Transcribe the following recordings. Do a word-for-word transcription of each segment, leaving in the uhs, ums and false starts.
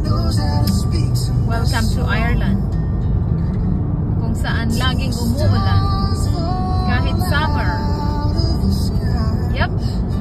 Welcome to Ireland, kung saan laging umuulan kahit summer. Yep.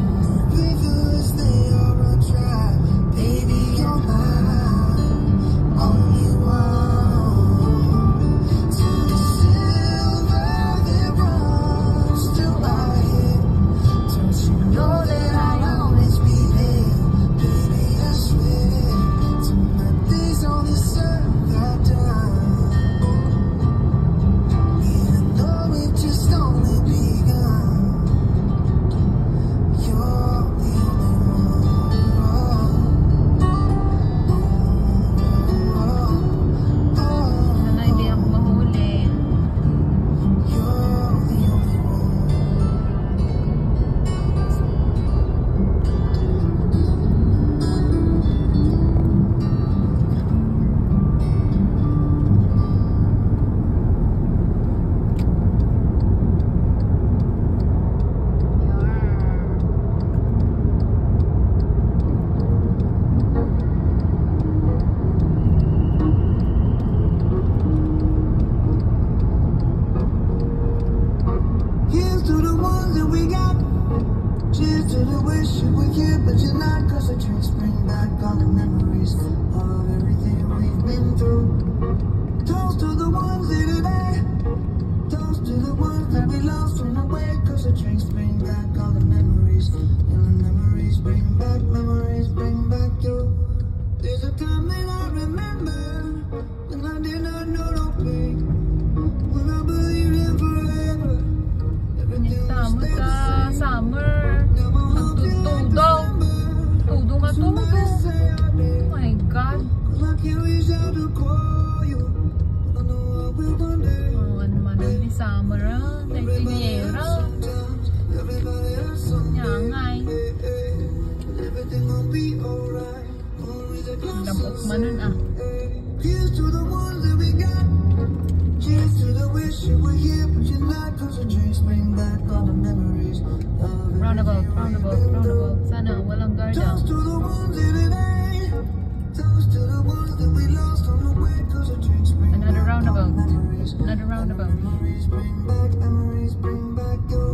Manon ah. Here's to the ones that we got. Cheers to the wish you were here, but you're not. Cause the drinks bring back all the memories. Roundabout, roundabout, roundabout. Sana walang guard. Toast to the ones in it ain't. Toast to the ones that we lost on the way. Cause the drinks bring another back roundabout. memories. Another roundabout. Memories bring back memories, bring back your.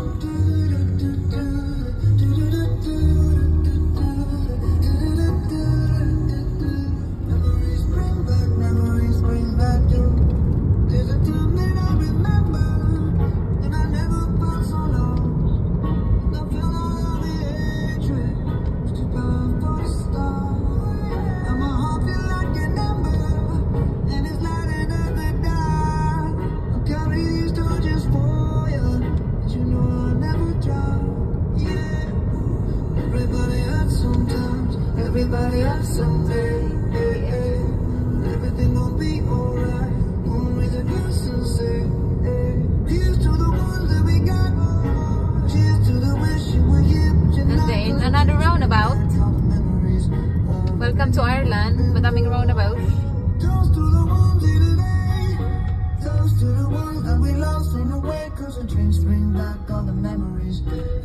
Everybody has someday, hey, hey. Everything will be alright. Only the good say, hey. Here's to the ones that we got. Cheers to the wish you were here, but you're not. And then another roundabout. Welcome to Ireland. Madaming roundabout. Toast to the ones in today. Toast to the ones that we lost on the way. Cause the drinks bring back all the memories.